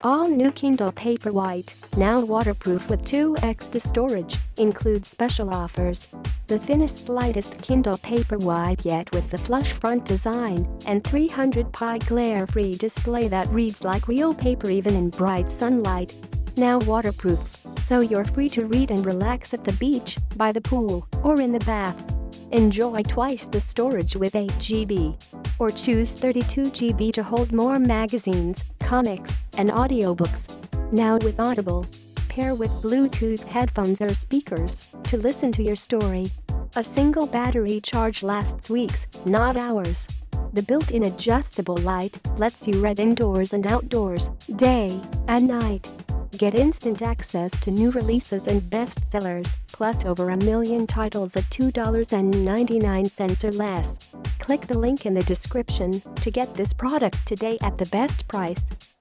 All new Kindle Paperwhite, now waterproof with 2x the storage, includes special offers. The thinnest, lightest Kindle Paperwhite yet with the flush front design and 300 pi glare-free display that reads like real paper even in bright sunlight. Now waterproof, so you're free to read and relax at the beach, by the pool, or in the bath. Enjoy twice the storage with 8 GB. Or choose 32 GB to hold more magazines, comics, and audiobooks. Now with Audible. Pair with Bluetooth headphones or speakers to listen to your story. A single battery charge lasts weeks, not hours. The built-in adjustable light lets you read indoors and outdoors, day and night. Get instant access to new releases and bestsellers, plus over 1 million titles at $2.99 or less. Click the link in the description to get this product today at the best price.